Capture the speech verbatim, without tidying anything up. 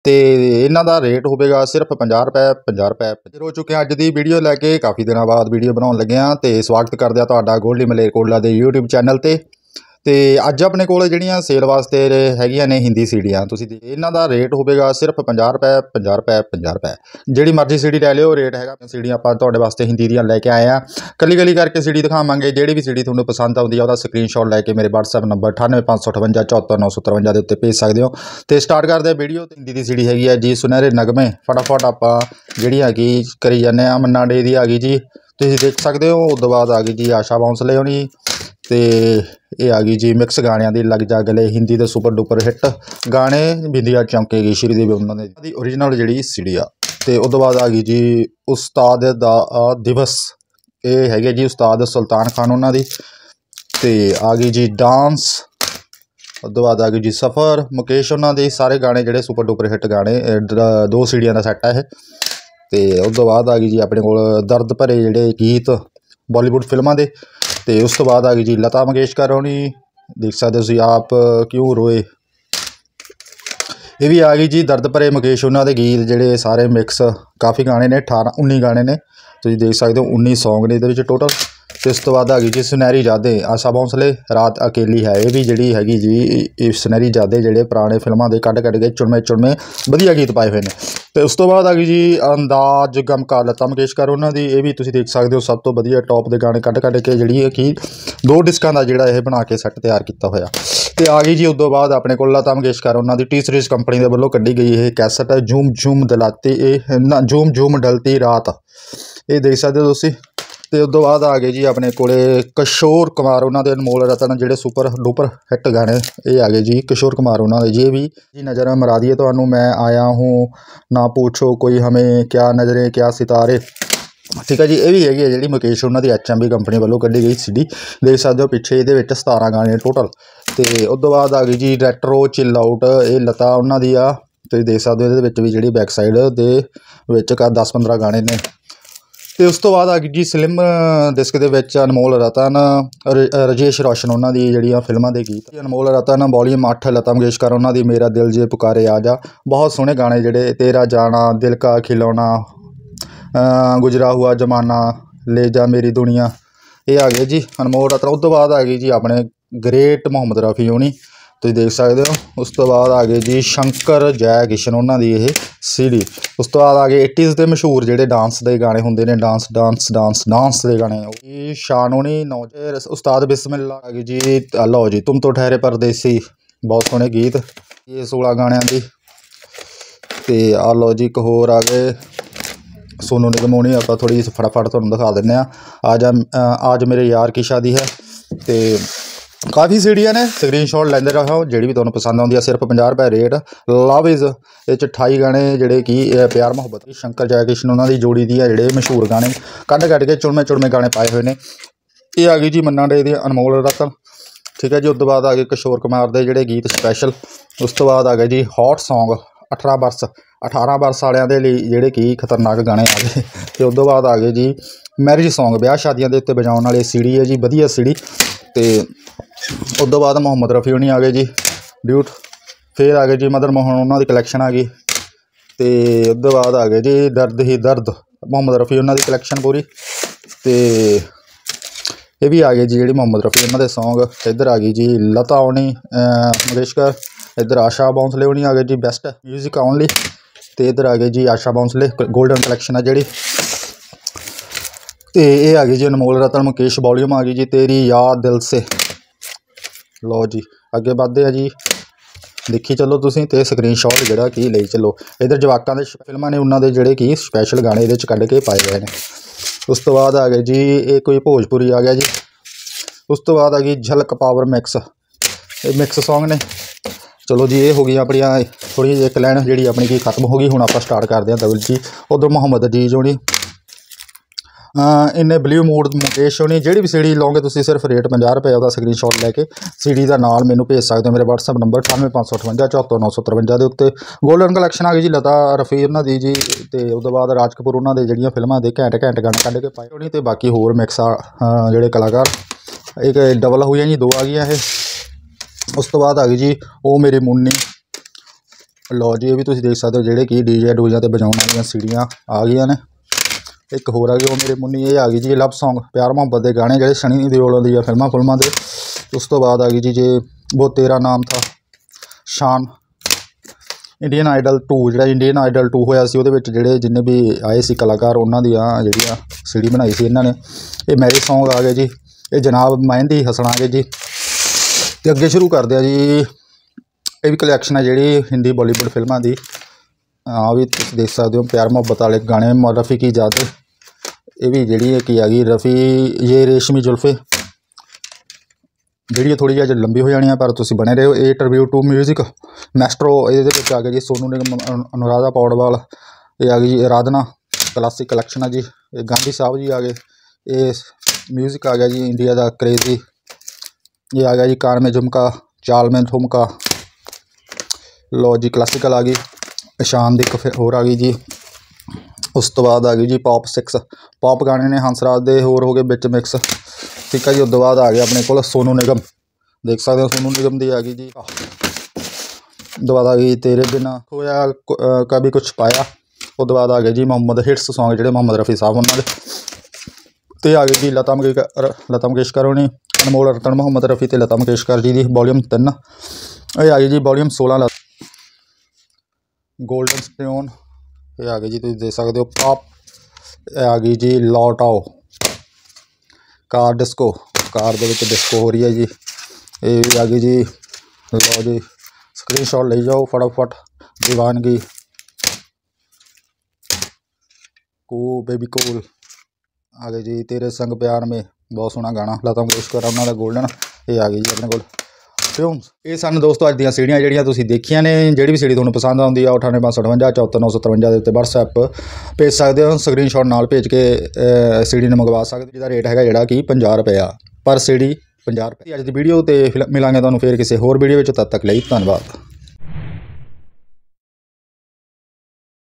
ਤੇ ਇਹਨਾਂ ਦਾ ਰੇਟ ਹੋਵੇਗਾ ਸਿਰਫ ਪੰਜਾਹ ਰੁਪਏ ਪੰਜਾਹ ਰੁਪਏ। ਹਾਜ਼ਰ ਹੋ ਚੁੱਕੇ ਹਾਂ ਅੱਜ ਦੀ ਵੀਡੀਓ ਲੈ ਕੇ, ਕਾਫੀ ਦਿਨਾਂ ਬਾਅਦ ਵੀਡੀਓ ਬਣਾਉਣ ਲੱਗੇ ਹਾਂ ਤੇ ਸਵਾਗਤ ਕਰਦੇ ਹਾਂ ਤੁਹਾਡਾ ਗੋਲਡੀ ਮਲੇਰਕੋਟਲਾ ਦੇ YouTube ਚੈਨਲ ਤੇ। ਤੇ ਅੱਜ ਆਪਣੇ ਕੋਲ ਜਿਹੜੀਆਂ ਸੇਲ ਵਾਸਤੇ ਹੈਗੀਆਂ ਨੇ ਹਿੰਦੀ ਸੀਡੀਆਂ, ਤੁਸੀਂ ਇਹਨਾਂ ਦਾ ਰੇਟ ਹੋਵੇਗਾ ਸਿਰਫ ਪੰਜਾਹ ਰੁਪਏ ਪੰਜਾਹ ਰੁਪਏ ਪੰਜਾਹ ਰੁਪਏ। ਜਿਹੜੀ ਮਰਜ਼ੀ ਸੀਡੀ ਲੈ ਲਿਓ, ਰੇਟ ਹੈਗਾ। ਸੀਡੀਆਂ ਆਪਾਂ ਤੁਹਾਡੇ ਵਾਸਤੇ ਹਿੰਦੀ ਦੀਆਂ ਲੈ ਕੇ ਆਏ ਆ, ਕੱਲੀ ਕੱਲੀ ਕਰਕੇ ਸੀਡੀ ਦਿਖਾਵਾਂਗੇ। ਜਿਹੜੀ ਵੀ ਸੀਡੀ ਤੁਹਾਨੂੰ ਪਸੰਦ ਆਉਂਦੀ ਆ ਉਹਦਾ ਸਕਰੀਨਸ਼ਾਟ ਲੈ ਕੇ ਮੇਰੇ WhatsApp ਨੰਬਰ ਅਠਾਨਵੇਂ ਪੰਜ ਸੌ ਅਠਵੰਜਾ ਚੌਹੱਤਰ ਨੌ ਸੌ ਤਰਵੰਜਾ ਦੇ ਉੱਤੇ ਭੇਜ ਸਕਦੇ ਹੋ। ਤੇ ਸਟਾਰਟ ਕਰਦੇ ਆ ਵੀਡੀਓ। ਹਿੰਦੀ ਦੀ ਸੀਡੀ ਹੈਗੀ ਆ ਜੀ ਸੁਨਹਿਰੇ ਨਗਮੇ। ਫਟਾਫਟ ਆਪਾਂ ਜਿਹੜੀ ਹੈਗੀ ਕਰੀ ਜਾਂਦੇ ਆ। ਮੰਨਾ ਡੇ ਦੀ ਆ ਗਈ ਜੀ, ਤੁਸੀਂ ਦੇਖ ਸਕਦੇ ਹੋ। ਉਸ ਤੋਂ ਬਾਅਦ ਆ ਗਈ ਜੀ ਆਸ਼ਾ ਭੋਂਸਲੇ ਹੋਣੀ, ਤੇ ਇਹ ਆ ਗਈ ਜੀ ਮਿਕਸ ਗਾਣਿਆਂ ਦੀ ਲੱਗ ਜਾ ਗਲੇ, ਹਿੰਦੀ ਦੇ ਸੁਪਰ ਡੁਪਰ ਹਿੱਟ ਗਾਣੇ। ਬਿੰਦੀਆਂ ਚਮਕੇਗੀ ਸ਼੍ਰੀਦੇਵੀ ਉਹਨਾਂ ਦੇ ਦੀ ਓਰੀਜਨਲ ਜਿਹੜੀ ਸੀਡੀ ਆ। ਤੇ ਉਸ ਤੋਂ ਬਾਅਦ ਆ ਗਈ ਜੀ ਉਸਤਾਦ ਦਾ ਦਿਵਸ, ਇਹ ਹੈਗੇ ਜੀ ਉਸਤਾਦ ਸੁਲਤਾਨ ਖਾਨ ਉਹਨਾਂ ਦੀ। ਤੇ ਆ ਗਈ ਜੀ ਡਾਂਸ। ਉਸ ਤੋਂ ਬਾਅਦ ਆ ਗਈ ਜੀ ਸਫ਼ਰ, ਮੁਕੇਸ਼ ਉਹਨਾਂ ਦੇ। ਸਾਰੇ ਗਾਣੇ ਜਿਹੜੇ ਸੁਪਰ ਡੁਪਰ ਹਿੱਟ ਗਾਣੇ, ਦੋ ਸੀਡੀਆਂ ਦਾ ਸੈੱਟ ਹੈ ਇਹ। ਤੇ ਉਸ ਤੋਂ ਬਾਅਦ ਆ ਗਈ ਜੀ ਆਪਣੇ ਕੋਲ ਦਰਦ ਭਰੇ ਜਿਹੜੇ ਗੀਤ ਬਾਲੀਵੁੱਡ ਫਿਲਮਾਂ ਦੇ। ਤੇ ਉਸ ਤੋਂ ਬਾਅਦ ਆ ਗਈ ਜੀ ਲਤਾ ਮੰਗੇਸ਼ਕਰ ਹੋਣੀ, ਦੇਖ ਸਕਦੇ ਤੁਸੀਂ ਆਪ ਕਿਉਂ ਰੋਏ। ਇਹ ਵੀ ਆ ਗਈ ਜੀ ਦਰਦ ਭਰੇ ਮੁਕੇਸ਼ ਉਹਨਾਂ ਦੇ ਗੀਤ ਜਿਹੜੇ ਸਾਰੇ ਮਿਕਸ, ਕਾਫੀ ਗਾਣੇ ਨੇ, ਅਠਾਰਾਂ ਉੱਨੀ ਗਾਣੇ ਨੇ, ਤੁਸੀਂ ਦੇਖ ਸਕਦੇ ਹੋ। ਉੱਨੀ ਸੌਂਗ ਨੇ ਇਹਦੇ ਵਿੱਚ ਟੋਟਲ। ਤੇ ਉਸ ਤੋਂ ਬਾਅਦ ਆ ਗਈ ਜੀ ਸੁਨਹਿਰੀ ਜਾਦੇ, ਆਸ਼ਾ ਭੋਂਸਲੇ ਰਾਤ ਅਕੇਲੀ ਹੈ। ਇਹ ਵੀ ਜਿਹੜੀ ਹੈਗੀ ਜੀ ਇਹ ਸੁਨਹਿਰੀ ਜਾਦੇ ਜਿਹੜੇ ਪੁਰਾਣੇ ਫਿਲਮਾਂ ਦੇ ਕੱਢ ਕੱਢ ਕੇ ਚੁਣਵੇਂ ਚੁਣਵੇਂ ਵਧੀਆ ਗੀਤ ਪਾਏ ਹੋਏ ਨੇ। ਤੇ ਉਸ ਤੋਂ ਬਾਅਦ ਆ ਗਈ ਜੀ ਅੰਦਾਜ਼ ਗਮਕਾ ਲਤਾ ਮੰਗੇਸ਼ਕਰ ਉਹਨਾਂ ਦੀ। ਇਹ ਵੀ ਤੁਸੀਂ ਦੇਖ ਸਕਦੇ ਹੋ ਸਭ ਤੋਂ ਵਧੀਆ ਟੌਪ ਦੇ ਗਾਣੇ ਕੱਢ ਕੱਢ ਕੇ ਜਿਹੜੀ ਹੈ ਕਿ ਦੋ ਡਿਸਕਾਂ ਦਾ ਜਿਹੜਾ ਇਹ ਬਣਾ ਕੇ ਸੈੱਟ ਤਿਆਰ ਕੀਤਾ ਹੋਇਆ। ਤੇ ਆ ਗਈ ਜੀ ਉਸ ਤੋਂ ਬਾਅਦ ਆਪਣੇ ਕੋਲ ਲਤਾ ਮੰਗੇਸ਼ਕਰ ਉਹਨਾਂ ਦੀ ਟੀ ਸੀਰੀਜ਼ ਕੰਪਨੀ ਦੇ ਵੱਲੋਂ ਕੱਢੀ ਗਈ ਇਹ ਕੈਸਟ ਜੂਮ ਜੂਮ ਦਲਾਤੀ, ਇਹ ਨਾ ਜੂਮ ਜੂਮ ਡਲਤੀ ਰਾਤ, ਇਹ ਦੇਖ ਸਕਦੇ ਹੋ ਤੁਸੀਂ। ਤੇ ਉਸ ਤੋਂ ਬਾਅਦ ਆ ਗਏ ਜੀ ਆਪਣੇ ਕੋਲੇ ਕਿਸ਼ੋਰ ਕੁਮਾਰ ਉਹਨਾਂ ਦੇ ਅਨਮੋਲ ਰਤਨ ਜਿਹੜੇ ਸੁਪਰ ਡੁਪਰ ਹਿੱਟ ਗਾਣੇ, ਇਹ ਆ ਗਏ ਜੀ ਕਿਸ਼ੋਰ ਕੁਮਾਰ ਉਹਨਾਂ ਦੇ। ਜੇ ਵੀ ਜੀ ਨਜ਼ਰ ਮਰਾ ਦੀਏ ਤੁਹਾਨੂੰ, ਮੈਂ ਆਇਆ ਹੂੰ, ਨਾ ਪੁੱਛੋ ਕੋਈ ਹਮੇ, ਕਿਆ ਨਜ਼ਰੇ ਕਿਆ ਸਿਤਾਰੇ, ਠੀਕ ਹੈ ਜੀ। ਇਹ ਵੀ ਹੈਗੀ ਹੈ ਜਿਹੜੀ ਮੁਕੇਸ਼ ਉਹਨਾਂ ਦੀ ਐਚ ਐਮ ਬੀ ਕੰਪਨੀ ਵੱਲੋਂ ਕੱਢੀ ਗਈ ਸੀਡੀ, ਦੇਖ ਸਕਦੇ ਹੋ ਪਿੱਛੇ ਇਹਦੇ ਵਿੱਚ ਸਤਾਰਾਂ ਗਾਣੇ ਟੋਟਲ। ਤੇ ਉਸ ਤੋਂ ਬਾਅਦ ਆ ਗਈ ਜੀ ਰੈਟਰੋ ਚਿੱਲ ਆਊਟ, ਇਹ ਲਤਾ ਉਹਨਾਂ ਦੀ ਆ, ਤੁਸੀਂ ਦੇਖ ਸਕਦੇ ਹੋ। ਇਹਦੇ ਵਿੱਚ ਵੀ ਜਿਹੜੀ ਬੈਕ ਸਾਈਡ ਦੇ ਵਿੱਚ ਕਾ ਦਸ ਪੰਦਰਾਂ ਗਾਣੇ ਨੇ। ਤੇ ਉਸ ਤੋਂ ਬਾਅਦ ਆ ਗਈ ਜੀ ਸਲਿਮ ਡਿਸਕ ਦੇ ਵਿੱਚ ਅਨਮੋਲ ਰਤਨ, ਰਜੇਸ਼ ਰੋਸ਼ਨ ਉਹਨਾਂ ਦੀ ਜਿਹੜੀਆਂ ਫਿਲਮਾਂ ਦੇ ਗੀਤ। ਅਨਮੋਲ ਰਤਨ ਵੋਲੀਅਮ ਅੱਠ, ਲਤਾ ਮੰਗੇਸ਼ਕਰ ਉਹਨਾਂ ਦੀ ਮੇਰਾ ਦਿਲ ਜੇ ਪੁਕਾਰੇ ਆ ਜਾ, ਬਹੁਤ ਸੋਹਣੇ ਗਾਣੇ ਜਿਹੜੇ। ਤੇਰਾ ਜਾਣਾ, ਦਿਲ ਕਾ ਖਿਲੌਣਾ, ਗੁਜਰਾ ਹੁਆ ਜਮਾਨਾ, ਲੈ ਜਾ ਮੇਰੀ ਦੁਨੀਆ, ਇਹ ਆ ਗਏ ਜੀ ਅਨਮੋਲ ਰਤਨ। ਉਸ ਤੋਂ ਬਾਅਦ ਆ ਗਈ ਜੀ ਆਪਣੇ ਗ੍ਰੇਟ ਮੁਹੰਮਦ ਰਫੀ ਹੋਣੀ, ਤੁਸੀਂ ਦੇਖ ਸਕਦੇ ਹੋ। ਉਸ ਤੋਂ ਬਾਅਦ ਆ ਗਏ ਜੀ ਸ਼ੰਕਰ ਜੈ ਕਿਸ਼ਨ ਉਹਨਾਂ ਦੀ ਇਹ ਸੀਡੀ। ਉਸ ਤੋਂ ਬਾਅਦ ਆ ਗਏ ਏਟੀਜ਼ ਦੇ ਮਸ਼ਹੂਰ ਜਿਹੜੇ ਡਾਂਸ ਦੇ ਗਾਣੇ ਹੁੰਦੇ ਨੇ, ਡਾਂਸ ਡਾਂਸ ਡਾਂਸ ਡਾਂਸ ਦੇ ਗਾਣੇ, ਉਹ ਸ਼ਾਨ ਹੋਣੀ ਨੌ। ਉਸਤਾਦ ਬਿਸਮਿल्ला ਆ ਗਈ ਜੀ, ਲਓ ਜੀ ਤੁਮ ਤੋਂ ਠਹਿਰੇ ਪਰਦੇਸੀ, ਬਹੁਤ ਸੋਹਣੇ ਗੀਤ, ਇਹ ਸੋਲ੍ਹਾਂ ਗਾਣਿਆਂ ਦੀ। ਤੇ ਆ ਲਓ ਜੀ ਇੱਕ ਹੋਰ ਆ ਗਏ ਸੋਨੂ ਨਿਗਮ ਹੋਣੀ, ਆਪਾਂ ਥੋੜ੍ਹੀ ਜਿਹੀ ਫਟਾਫਟ ਤੁਹਾਨੂੰ ਦਿਖਾ ਦਿੰਦੇ ਹਾਂ। ਆਜ ਆਜ ਮੇਰੇ ਯਾਰ ਕੀ ਸ਼ਾਦੀ ਹੈ। ਤੇ ਕਾਫੀ ਸੀਡੀਆਂ ਨੇ, ਸਕਰੀਨਸ਼ਾਟ ਲੈਂਦੇ ਰਹੋ, ਜਿਹੜੀ ਵੀ ਤੁਹਾਨੂੰ ਪਸੰਦ ਆਉਂਦੀ ਆ। ਸਿਰਫ ਪੰਜਾਹ ਰੁਪਏ ਰੇਟ। ਲਵ ਇਜ਼, ਇਹ 'ਚ ਅਠਾਈ ਗਾਣੇ ਜਿਹੜੇ ਕਿ ਪਿਆਰ ਮੁਹੱਬਤ ਦੀ ਸ਼ੰਕਰ ਜੈ ਕਿਸ਼ਨ ਉਹਨਾਂ ਦੀ ਜੋੜੀ ਦੀ ਆ, ਜਿਹੜੇ ਮਸ਼ਹੂਰ ਗਾਣੇ ਕੱਢ ਕੱਢ ਕੇ ਚੁਣਵੇਂ ਚੁਣਵੇਂ ਗਾਣੇ ਪਾਏ ਹੋਏ ਨੇ। ਇਹ ਆ ਗਈ ਜੀ ਮੰਨਾ ਡੇ ਦੀ ਅਨਮੋਲ ਰਤਨ, ਠੀਕ ਹੈ ਜੀ। ਉਸ ਤੋਂ ਬਾਅਦ ਆ ਗਏ ਕਿਸ਼ੋਰ ਕੁਮਾਰ ਦੇ ਜਿਹੜੇ ਗੀਤ ਸਪੈਸ਼ਲ। ਉਸ ਤੋਂ ਬਾਅਦ ਆ ਗਏ ਜੀ ਹੌਟ ਸੌਂਗ ਅਠਾਰਾਂ ਵਰਸ, ਅਠਾਰਾਂ ਵਰਸ ਵਾਲਿਆਂ ਦੇ ਲਈ ਜਿਹੜੇ ਕਿ ਖਤਰਨਾਕ ਗਾਣੇ ਆ ਗਏ। ਤੇ ਉਸ ਤੋਂ ਬਾਅਦ ਆ ਗਏ ਜੀ ਮੈਰਿਜ ਸੌਂਗ, ਵਿਆਹ ਸ਼ਾਦੀਆਂ ਦੇ ਉੱਤੇ ਵਜਾਉਣ ਵਾਲੀ ਸੀਡੀ ਹੈ ਜੀ, ਵਧੀਆ ਸੀਡੀ। ਤੇ ਉਸ ਤੋਂ ਬਾਅਦ ਮੁਹੰਮਦ ਰਫੀ ਹੋਣੀ ਆ ਗਏ ਜੀ ਡਿਊਟ। ਫਿਰ ਆ ਗਏ ਜੀ ਮਦਰ ਮੋਹਨ ਉਹਨਾਂ ਦੀ ਕਲੈਕਸ਼ਨ ਆ ਗਈ। ਤੇ ਉਸ ਤੋਂ ਬਾਅਦ ਆ ਗਏ ਜੀ ਦਰਦ ਹੀ ਦਰਦ, ਮੁਹੰਮਦ ਰਫੀ ਉਹਨਾਂ ਦੀ ਕਲੈਕਸ਼ਨ ਪੂਰੀ। ਤੇ ਇਹ ਵੀ ਆ ਗਏ ਜੀ ਜਿਹੜੀ ਮੁਹੰਮਦ ਰਫੀ ਉਹਨਾਂ ਦੇ ਸੌਂਗ। ਇੱਧਰ ਆ ਗਈ ਜੀ ਲਤਾ ਹੋਣੀ ਮੰਗੇਸ਼ਕਰ, ਇੱਧਰ ਆਸ਼ਾ ਭੋਂਸਲੇ ਹੋਣੀ ਆ ਗਏ ਜੀ ਬੈਸਟ ਮਿਊਜ਼ਿਕ ਓਨਲੀ। ਤੇ ਇੱਧਰ ਆ ਗਏ ਜੀ ਆਸ਼ਾ ਭੋਂਸਲੇ ਗੋਲਡਨ ਕਲੈਕਸ਼ਨ ਆ ਜਿਹੜੀ। ਤੇ ਇਹ ਆ ਗਈ ਜੀ ਅਨਮੋਲ ਰਤਨ ਮੁਕੇਸ਼ ਵੋਲੀਅਮ ਆ ਗਈ ਜੀ ਤੇਰੀ ਯਾਦ ਦਿਲ ਸੇ। ਲਓ ਜੀ ਅੱਗੇ ਵੱਧਦੇ ਆ ਜੀ, ਦੇਖੀ ਚੱਲੋ ਤੁਸੀਂ। ਤੇ ਸਕਰੀਨਸ਼ਾਟ ਜਿਹੜਾ ਕਿ ਲਈ ਚੱਲੋ। ਇੱਧਰ ਜਵਾਕਾਂ ਦੇ ਫਿਲਮਾਂ ਨੇ ਉਹਨਾਂ ਦੇ ਜਿਹੜੇ ਕਿ ਸਪੈਸ਼ਲ ਗਾਣੇ ਇਹਦੇ 'ਚ ਕੱਢ ਕੇ ਪਾਏ ਗਏ ਨੇ। ਉਸ ਤੋਂ ਬਾਅਦ ਆ ਗਏ ਜੀ ਇਹ ਕੋਈ ਭੋਜਪੁਰੀ ਆ ਗਿਆ ਜੀ। ਉਸ ਤੋਂ ਬਾਅਦ ਆ ਗਈ ਝਲਕ ਪਾਵਰ ਮਿਕਸ, ਇਹ ਮਿਕਸ ਸੌਂਗ ਨੇ। ਚਲੋ ਜੀ ਇਹ ਹੋ ਗਈ ਆਪਣੀਆਂ ਥੋੜ੍ਹੀ ਜਿਹੀ ਇੱਕ ਲਾਈਨ ਜਿਹੜੀ ਆਪਣੀ ਕੀ ਖਤਮ ਹੋ ਗਈ। ਹੁਣ ਆਪਾਂ ਸਟਾਰਟ ਕਰਦੇ ਹਾਂ ਦਵਲ ਜੀ। ਉੱਧਰ ਮੁਹੰਮਦ ਅਜੀਜ਼ ਹੋਣੀ, ਇੰਨੇ ਬਲਿਊ ਮੂਡ ਮੁਕੇਸ਼ ਹੋਣੀ। ਜਿਹੜੀ ਵੀ ਸੀਡੀ ਲਓਗੇ ਤੁਸੀਂ ਸਿਰਫ ਰੇਟ ਪੰਜਾਹ ਰੁਪਏ, ਉਹਦਾ ਸਕਰੀਨਸ਼ਾਟ ਲੈ ਕੇ ਸੀਡੀ ਦਾ ਨਾਲ ਮੈਨੂੰ ਭੇਜ ਸਕਦੇ ਹੋ ਮੇਰੇ WhatsApp ਨੰਬਰ ਅਠਾਨਵੇਂ ਪੰਜ ਸੌ ਅਠਵੰਜਾ ਚੌਹੱਤਰ ਨੌ ਸੌ ਤਰਵੰਜਾ ਦੇ ਉੱਤੇ। ਗੋਲਡਨ ਕਲੈਕਸ਼ਨ ਆ ਗਈ ਜੀ ਲਤਾ ਰਫੀ ਉਹਨਾਂ ਦੀ ਜੀ। ਤੇ ਉਸ ਤੋਂ ਬਾਅਦ ਰਾਜ ਕਪੂਰ ਉਹਨਾਂ ਦੇ ਜਿਹੜੀਆਂ ਫਿਲਮਾਂ ਦੇ ਘੈਂਟ ਘੈਂਟ ਗਾਣੇ ਕੱਢ ਕੇ ਪਾਏ ਹੋਣੀ। ਤੇ ਬਾਕੀ ਹੋਰ ਮਿਕਸ ਆ ਜਿਹੜੇ ਕਲਾਕਾਰ, ਇੱਕ ਡਬਲ ਹੋਈਆਂ ਜੀ, ਦੋ ਆ ਗਈਆਂ ਇਹ। ਉਸ ਤੋਂ ਬਾਅਦ ਆ ਗਈ ਜੀ ਉਹ ਮੇਰੀ ਮੁੰਨੀ, लो जी, ये भी तुसीं देख सकते हो ਜਿਹੜੇ कि डीजे डूजे ते बजाउण वालियां सीढ़ियां आ गईयां ने। एक होर आ गई, वो मेरे मुन्नी, ये आ गई जी लव सॉन्ग, प्यार मुहब्बत के गाने ਜਿਹੜੇ सनी देओल दी फिल्मां फुल्मां दे। उस तो बाद आ गई जी जे वो तेरा नाम था, शान। इंडियन आइडल टू, ਜਿਹੜਾ इंडियन आइडल टू होया सी, ਉਹਦੇ ਵਿੱਚ ਜਿਹੜੇ जिन्ने भी आए सी कलाकार ਉਹਨਾਂ ਦੀਆਂ ਜਿਹੜੀਆਂ सीढ़ी बनाई सी ਇਹਨਾਂ ने। ये मैरिज सॉन्ग आ गए जी, ये जनाब मेहंदी हसन आ गए जी। तो अगे शुरू करते हैं जी, ये भी कलैक्शन है जी हिंदी बॉलीवुड फिल्मां दी। आ भी तुसीं देख सकते हो, प्यार मुहब्बत वाले गाने, रफ़ी की जाते। ये भी जी की आ गई रफ़ी ये रेशमी जुल्फे, जी थोड़ी जी लंबी हो जानी है, पर तुसीं बने रहो। ये ट्रिब्यूट टू म्यूजिक मैस्ट्रो, ये आ गया जी सोनू निगम, अनुराधा पौडवाल। ये आ गई जी आराधना, क्लासिक कलैक्शन है जी। ये गांधी साहब जी आ गए। ये म्यूजिक आ गया जी इंडिया का क्रेजी। ये आ गया जी कार में झुमका, चाल में ठुमका। लो जी क्लासिकल आ गई, शान दी फिर होर आ गई जी। उस तो बाद आ गई जी पॉप सिक्स, पॉप गाने ने हंसराज दे होर हो गए बिच मिक्स, ठीक है जी। उस तो बाद आ गया अपने को सोनू निगम, देख सकते हो सोनू निगम दी आ गई जी। उस तो बाद आ गई तेरे बिना होया, कभी कुछ पाया। उस तो बाद आ गए जी मोहम्मद हिट्स सॉन्ग, ਜਿਹੜੇ मोहम्मद रफ़ी साहब उन्होंने। तो आ गई जी लता मंगेशकर, लता मंगेशकर होनी, अनमोल रतन, मोहम्मद रफ़ी ते लता मंगेशकर जी दी वॉल्यूम तीन। ये आ गई जी वॉल्यूम सोलह गोल्डन स्टोन। ये आ गई जी, तुम देख सकते हो पॉप। ये आ गई जी लौट आओ, कार डिस्को, कार दे विच डिस्को हो रही है जी। ये भी आ गई जी। लो जी स्क्रीन शॉट ले जाओ फटाफट। दीवानगी, कू बेबी कूल आ गई जी। तेरे संग प्यार में, बहुत सोहना गाना, लता मंगेशकर उन्होंने गोल्डन। ये आ गई जी अपने को ट्यून्स। ये सन दोस्तों अज दी सीढ़ियां ਜਿਹੜੀਆਂ ਤੁਸੀਂ ਦੇਖੀਆਂ ਨੇ। ਜਿਹੜੀ ਵੀ ਸੀढ़ी ਤੁਹਾਨੂੰ पसंद आती है अठानवे पाँच सौ अठवंजा चौहत्तर नौ सौ तरवंजा के उत्ते WhatsApp भेज सकते हो, स्क्रीनशॉट नाल भेज के सीढ़ी ने मंगवा सकते हो, जिसका रेट है जिहड़ा कि पचास रुपया पर सीढ़ी, पचास रुपये। अज की वीडियो तो मिलांगे तुहानूं फिर किसी होर वीडियो में, तद तक लिए धन्यवाद।